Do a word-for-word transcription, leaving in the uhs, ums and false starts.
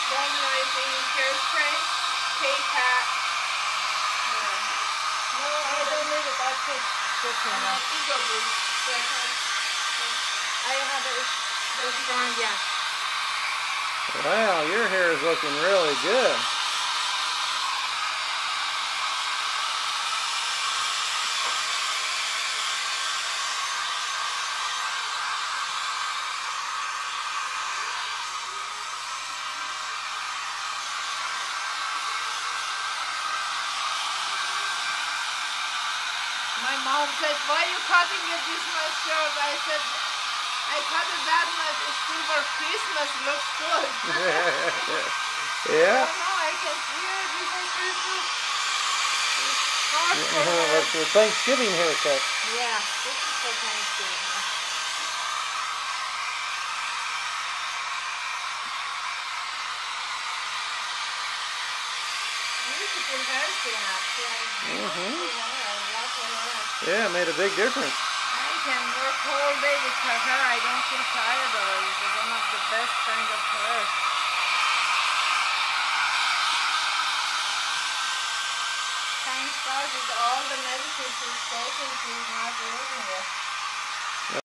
volumizing hairspray, K-Cat. Yeah. No, I don't need it. That's it. Good to know. Ego boost. I have it. So strong, yeah. Wow, your hair is looking really good. My mom said, why are you cutting it this much short? I said, I cut it that much. It's still for Christmas. Looks good. Yeah. I know, I can see it before Christmas. It's hard for her. That's your Thanksgiving haircut. Yeah, this is for Thanksgiving. I used to put hair cleanup. Mm-hmm. Yeah. Yeah, it made a big difference. I can work whole day with her hair. I don't feel tired already. It's one of the best kinds of hair. Thanks God with all the medicine she's taking, she's not losing it.